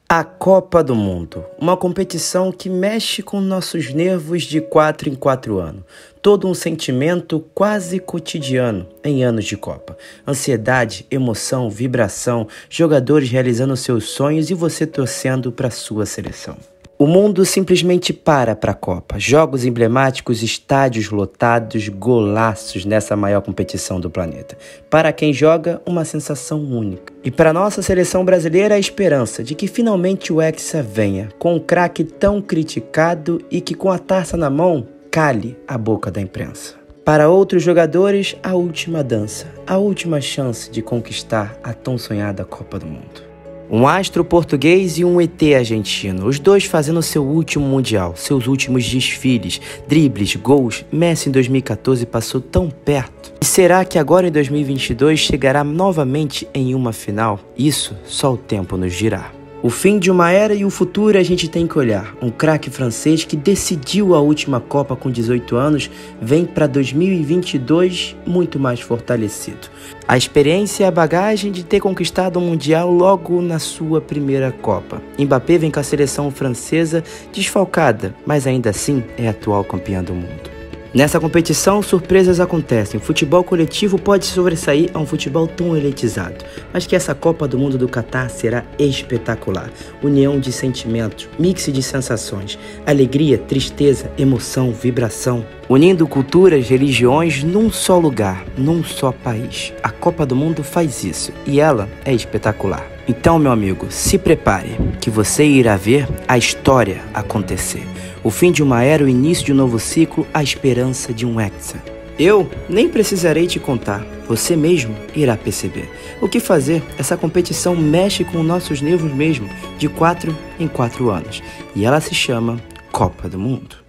A Copa do Mundo, uma competição que mexe com nossos nervos de 4 em 4 anos. Todo um sentimento quase cotidiano em anos de Copa. Ansiedade, emoção, vibração, jogadores realizando seus sonhos e você torcendo para sua seleção. O mundo simplesmente para a Copa. Jogos emblemáticos, estádios lotados, golaços nessa maior competição do planeta. Para quem joga, uma sensação única. E para nossa seleção brasileira, a esperança de que finalmente o Hexa venha, com um craque tão criticado e que com a taça na mão, cale a boca da imprensa. Para outros jogadores, a última dança, a última chance de conquistar a tão sonhada Copa do Mundo. Um astro português e um ET argentino, os dois fazendo seu último Mundial, seus últimos desfiles, dribles, gols. Messi em 2014 passou tão perto. E será que agora em 2022 chegará novamente em uma final? Isso só o tempo nos dirá. O fim de uma era e o futuro a gente tem que olhar. Um craque francês que decidiu a última Copa com 18 anos vem para 2022 muito mais fortalecido. A experiência e a bagagem de ter conquistado um Mundial logo na sua primeira Copa. Mbappé vem com a seleção francesa desfalcada, mas ainda assim é atual campeã do mundo. Nessa competição, surpresas acontecem. O futebol coletivo pode sobressair a um futebol tão elitizado. Mas que essa Copa do Mundo do Catar será espetacular. União de sentimentos, mix de sensações, alegria, tristeza, emoção, vibração. Unindo culturas, religiões num só lugar, num só país. A Copa do Mundo faz isso e ela é espetacular. Então, meu amigo, se prepare, que você irá ver a história acontecer. O fim de uma era, o início de um novo ciclo, a esperança de um Hexa. Eu nem precisarei te contar, você mesmo irá perceber. O que fazer? Essa competição mexe com nossos nervos mesmo, de 4 em 4 anos. E ela se chama Copa do Mundo.